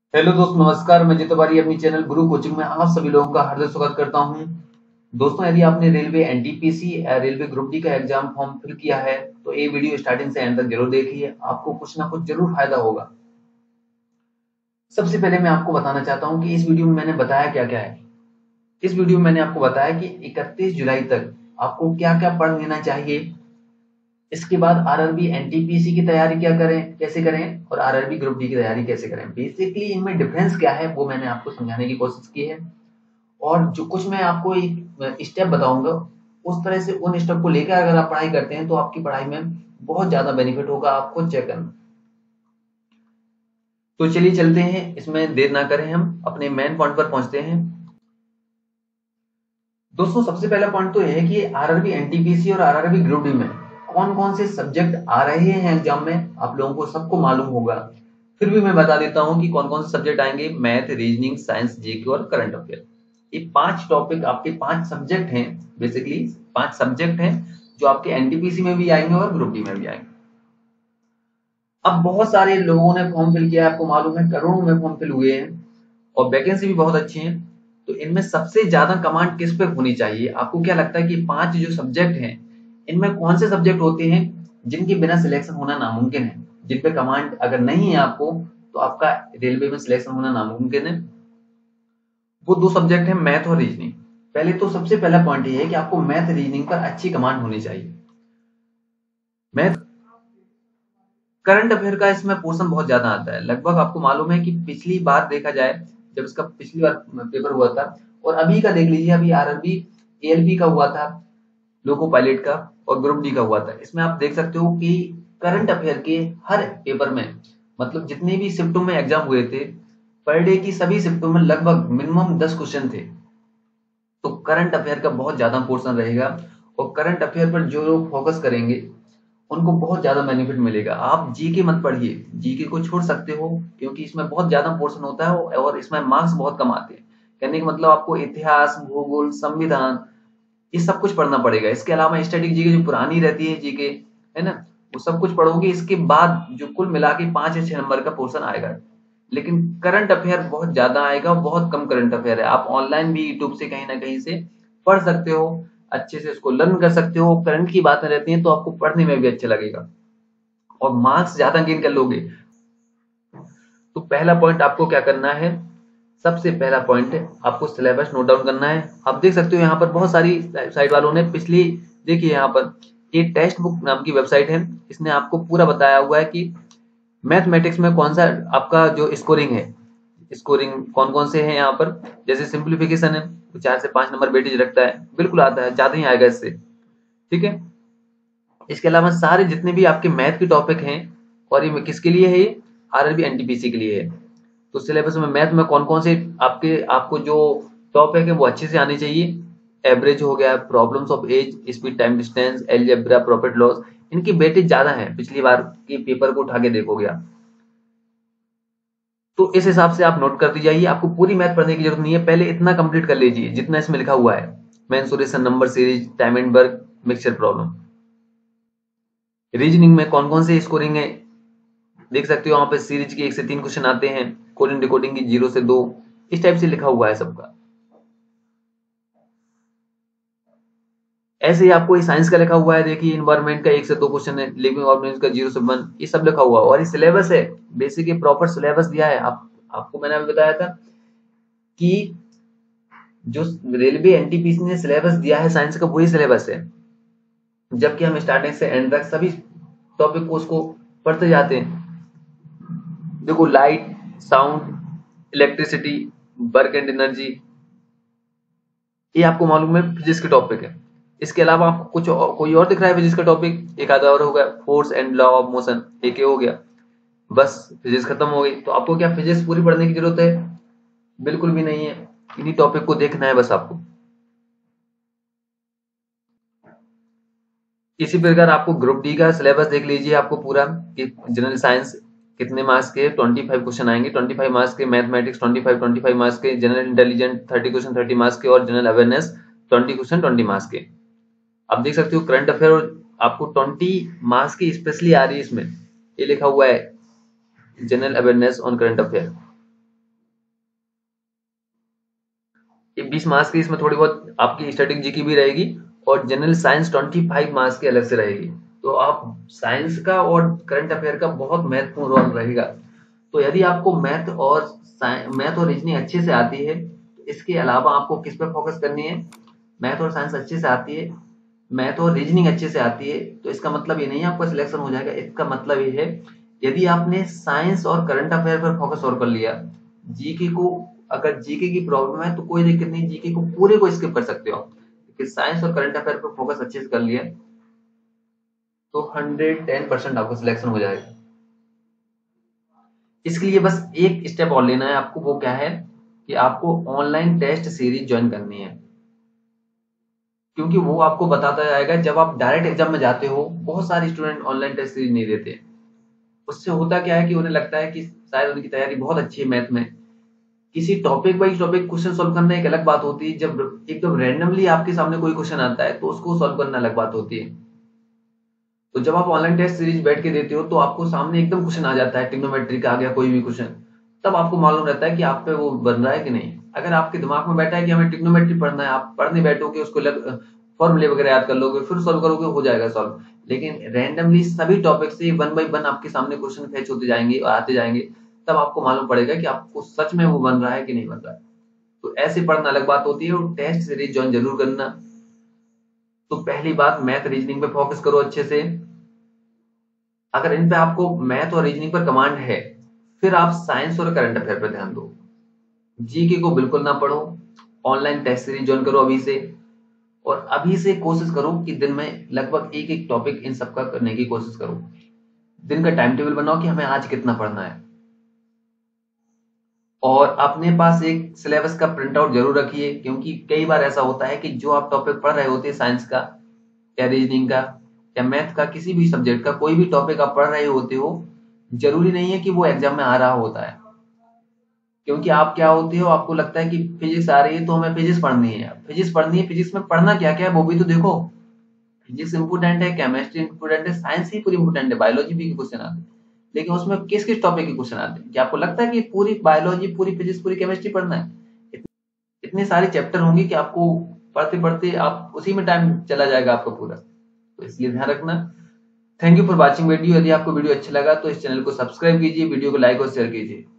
Hello दोस्त, नमस्कार। मैं जीतो बारी अपनी चैनल गुरु कोचिंग में आप सभी लोगों का हार्दिक स्वागत करता हूं। दोस्तों, यदि आपने railway NTPC railway group D का एग्जाम फॉर्म फिल किया है तो ये वीडियो स्टार्टिंग से एंड तक जरूर देखिए, आपको कुछ ना कुछ जरूर फायदा होगा। सबसे पहले मैं आपको बताना चाहता हूं कि इस वीडियो में मैंने बताया क्या क्या है। इस वीडियो में मैंने आपको बताया कि 31 जुलाई तक आपको क्या क्या पढ़ लेना चाहिए। इसके बाद आरआरबी एनटीपीसी की तैयारी क्या करें, कैसे करें, और आरआरबी ग्रुप डी की तैयारी कैसे करें। बेसिकली इनमें डिफरेंस क्या है वो मैंने आपको समझाने की कोशिश की है। और जो कुछ मैं आपको एक स्टेप बताऊंगा, उस तरह से उन स्टेप को लेकर अगर आप पढ़ाई करते हैं तो आपकी पढ़ाई में बहुत ज्यादा बेनिफिट होगा। आप खुद चेक करना। तो चलिए चलते हैं, इसमें देर ना करें, हम अपने मेन पॉइंट पर पहुंचते हैं। दोस्तों, सबसे पहला पॉइंट तो यह है कि आरआरबी एनटीपीसी और आरआरबी ग्रुप डी में कौन कौन से सब्जेक्ट आ रहे हैं एग्जाम में, आप लोगों को सबको मालूम होगा। फिर भी मैं बता देता हूं कि कौन कौन से सब्जेक्ट आएंगे। मैथ, रीजनिंग, साइंस, जीके और करंट अफेयर। ये 5 टॉपिक आपके 5 सब्जेक्ट हैं। बेसिकली 5 सब्जेक्ट हैं जो आपके एनटीपीसी में भी आएंगे और ग्रुप डी में भी आएंगे। अब बहुत सारे लोगों ने फॉर्म फिल किया है, आपको मालूम है करोड़ों में फॉर्म फिल हुए हैं और वैकेंसी भी बहुत अच्छी है। तो इनमें सबसे ज्यादा कमांड किस पे होनी चाहिए? आपको क्या लगता है कि 5 जो सब्जेक्ट हैं इनमें कौन से सब्जेक्ट होते हैं जिनके बिना सिलेक्शन होना नामुमकिन है, जिन पे कमांड अगर नहीं है आपको तो आपका रेलवे में सिलेक्शन होना नामुमकिन है? वो 2 सब्जेक्ट हैं, मैथ और रीजनिंग। पहले तो सबसे पहला पॉइंट ये है कि आपको मैथ रीजनिंग पर अच्छी कमांड होनी चाहिए। मैथ, करंट अफेयर का इसमें पोर्शन बहुत ज्यादा आता है। लगभग आपको मालूम है कि पिछली बार देखा जाए, जब इसका पिछली बार पेपर हुआ था और अभी का देख लीजिए, अभी आरआरबी एएलपी का हुआ था, लोको पायलट का, और ग्रुप डी का हुआ था। इसमें आप देख सकते हो कि करंट अफेयर के हर पेपर में, मतलब जितने भी शिफ्टों में एग्जाम हुए थे, पर डे की सभी शिफ्टों में लगभग मिनिमम 10 क्वेश्चन थे। तो करंट अफेयर का बहुत ज्यादा पोर्शन रहेगा और करंट अफेयर पर जो लोग फोकस करेंगे उनको बहुत ज्यादा बेनिफिट मिलेगा। आप जीके मत पढ़िए, जीके को छोड़ सकते हो क्योंकि इसमें बहुत ज्यादा पोर्शन होता है और इसमें मार्क्स बहुत कम आते हैं। कहने का मतलब आपको इतिहास, भूगोल, संविधान, ये सब कुछ पढ़ना पड़ेगा। इसके अलावा स्टैटिक जीके जो पुरानी रहती है जीके, है ना, वो सब कुछ पढ़ोगे। इसके बाद जो कुल मिला के 5 या 6 नंबर का पोर्शन आएगा। लेकिन करंट अफेयर बहुत ज्यादा आएगा, बहुत कम करंट अफेयर है। आप ऑनलाइन भी यूट्यूब से कहीं ना कहीं से पढ़ सकते हो, अच्छे से उसको लर्न कर सकते हो। करंट की बातें रहती हैं तो आपको पढ़ने में भी अच्छा लगेगा और मार्क्स ज्यादा गेन कर लोगे। तो पहला पॉइंट आपको क्या करना है, सबसे पहला पॉइंट है आपको सिलेबस नोट डाउन करना है। आप देख सकते हो यहाँ पर बहुत सारी साइट वालों ने पिछली, देखिए यहाँ पर एक टेक्स्ट बुक नाम की वेबसाइट है, इसने आपको पूरा बताया हुआ है कि मैथमेटिक्स में कौन सा आपका जो स्कोरिंग है, स्कोरिंग कौन कौन से हैं यहाँ पर। जैसे सिंप्लीफिकेशन है, 4 से 5 नंबर वेटेज रखता है, बिल्कुल आता है, ज्यादा ही आएगा इससे, ठीक है। इसके अलावा सारे जितने भी आपके मैथ के टॉपिक हैं, और ये किसके लिए है, ये आरआरबी एनटीपीसी के लिए है। तो सिलेबस में मैथ में कौन कौन से आपको जो टॉपिक है वो अच्छे से आने चाहिए। एवरेज हो गया, problems of age, speed time distance, algebra, profit loss, इनकी वेटेज ज्यादा है, पिछली बार के पेपर को उठा के देखोगे आप। तो इस हिसाब से आप नोट करती जाइए। आपको पूरी मैथ पढ़ने की जरूरत नहीं है, पहले इतना कंप्लीट कर लीजिए जितना इसमें लिखा हुआ है। Mensuration, number series, time and work, mixture problem. Reasoning में कौन कौन से स्कोरिंग है देख सकते हो, वहां पे सीरीज के 1 से 3 क्वेश्चन आते हैं, कोडिंग डिकोडिंग की 0 से 2, इस टाइप से लिखा हुआ है सबका। ऐसे ही आपको साइंस का लिखा हुआ है, देखिए इन्वायरमेंट का 1 से 2 क्वेश्चन है, लिविंग ऑर्गेनिज्म का 0 से 1, ये सब लिखा हुआ है। और ये सिलेबस है, बेसिक प्रॉपर सिलेबस दिया है। आपको मैंने अभी बताया था कि जो रेलवे एनटीपीसी ने सिलेबस दिया है साइंस का, वही सिलेबस है। जबकि हम स्टार्टिंग से एंड तक सभी टॉपिक को उसको पढ़ते जाते हैं। देखो, light, sound, electricity, work and energy, ये आपको मालूम है फिजिक्स के टॉपिक है। इसके अलावा आपको कोई और दिख रहा है फिजिक्स का टॉपिक? एक आधा और होगा, force and law of motion, एक हो गया, बस फिजिक्स खत्म हो गई। तो आपको क्या फिजिक्स पूरी पढ़ने की जरूरत है? बिल्कुल भी नहीं है। इन्हीं टॉपिक को देखना है बस आपको। इसी प्रकार आपको ग्रुप डी का सिलेबस देख लीजिए आपको पूरा, कि जनरल साइंस कितने मार्क्स के 25 क्वेश्चन आएंगे, 25 मार्क्स के, मैथमेटिक्स 25 मार्क्स के, जनरल इंटेलिजेंस 30 क्वेश्चन 30 मार्क्स के, और जनरल अवेयरनेस 20 क्वेश्चन 20 मार्क्स के। आप देख सकते हो करंट अफेयर आपको 20 मार्क्स की स्पेशली आ रही है, इसमें ये लिखा हुआ है general awareness on current affair. 20 marks की इसमें थोड़ी बहुत आपकी स्टैटिक जीके भी रहेगी और जनरल साइंस 25 मार्क्स की अलग से रहेगी। तो आप साइंस का और करंट अफेयर का बहुत महत्वपूर्ण रोल रहेगा। तो यदि आपको मैथ और रीजनिंग अच्छे से आती है तो इसके अलावा आपको किस पे फोकस करनी है? मैथ और साइंस अच्छे से आती है, मैथ और रीजनिंग अच्छे से आती है, तो इसका मतलब ये नहीं है आपका सिलेक्शन हो जाएगा। इसका मतलब ये है यदि आपने साइंस और करंट अफेयर पर फोकस और कर लिया, जीके को अगर जीके की प्रॉब्लम है तो कोई दिक्कत नहीं, जीके को पूरे को स्किप कर सकते हो आप, क्योंकि साइंस और करंट अफेयर पर फोकस अच्छे से कर लिया तो 110% आपका सिलेक्शन हो जाएगा। इसके लिए बस एक स्टेप और लेना है आपको, वो क्या है कि आपको ऑनलाइन टेस्ट सीरीज ज्वाइन करनी है, क्योंकि वो आपको बताता जाएगा। जब आप डायरेक्ट एग्जाम में जाते हो, बहुत सारे स्टूडेंट ऑनलाइन टेस्ट सीरीज नहीं देते। उससे होता क्या है कि उन्हें लगता है कि शायद उनकी तैयारी बहुत अच्छी है मैथ में, किसी topic wise topic question solve करना एक अलग बात होती है, जब एकदम रैंडमली आपके सामने कोई क्वेश्चन आता है तो उसको सॉल्व करना अलग बात होती है। तो जब आप ऑनलाइन टेस्ट सीरीज बैठ के देते हो तो आपको सामने एकदम क्वेश्चन आ जाता है, ट्रिग्नोमेट्री का आ गया कोई भी क्वेश्चन, तब आपको मालूम रहता है कि आप पे वो बन रहा है कि नहीं। अगर आपके दिमाग में बैठा है कि हमें ट्रिग्नोमेट्री पढ़ना है, आप पढ़ने बैठोगे, उसको फॉर्मूले वगैरह याद कर लोगे, फिर सॉल्व करोगे, हो जाएगा सॉल्व। लेकिन रैंडमली सभी टॉपिक से 1 बाय 1 आपके सामने क्वेश्चन फैच होते जाएंगे और आते जाएंगे, तब आपको मालूम पड़ेगा कि आपको सच में वो बन रहा है कि नहीं बन रहा है। तो ऐसे पढ़ना अलग बात होती है और टेस्ट सीरीज ज्वाइन जरूर करना। तो पहली बात, मैथ रीजनिंग पे फोकस करो अच्छे से। अगर इन पे आपको मैथ और रीजनिंग पर कमांड है, फिर आप साइंस और करंट अफेयर पर ध्यान दो। जीके को बिल्कुल ना पढ़ो, ऑनलाइन टेस्ट सीरीज ज्वाइन करो अभी से, और अभी से कोशिश करो कि दिन में लगभग एक एक टॉपिक इन सबका करने की कोशिश करो। दिन का टाइम टेबल बनाओ कि हमें आज कितना पढ़ना है, और अपने पास एक सिलेबस का प्रिंट आउट जरूर रखिए, क्योंकि कई बार ऐसा होता है कि जो आप टॉपिक पढ़ रहे होते हैं, साइंस का या रीजनिंग का या मैथ का, किसी भी सब्जेक्ट का कोई भी टॉपिक आप पढ़ रहे होते हो, जरूरी नहीं है कि वो एग्जाम में आ रहा होता है। क्योंकि आप क्या होते हो, आपको लगता है कि फिजिक्स आ रही है तो हमें फिजिक्स पढ़नी है। फिजिक्स पढ़नी है, फिजिक्स में पढ़ना क्या क्या है वो भी तो देखो। फिजिक्स इंपोर्टेंट है, केमिस्ट्री इंपोर्टेंट है, साइंस ही पूरी इंपोर्टेंट है, बायोलॉजी भी क्वेश्चन आते हैं, लेकिन उसमें किस किस टॉपिक के क्वेश्चन आते हैं? क्या आपको लगता है कि पूरी बायोलॉजी, पूरी फिजिक्स, पूरी केमिस्ट्री पढ़ना है? इतने सारे चैप्टर होंगे कि आपको पढ़ते पढ़ते आप उसी में टाइम चला जाएगा आपका पूरा। तो इसलिए ध्यान रखना। Thank you for watching video. यदि आपको वीडियो अच्छा लगा तो इस चैनल को सब्सक्राइब कीजिए, वीडियो को लाइक और शेयर कीजिए।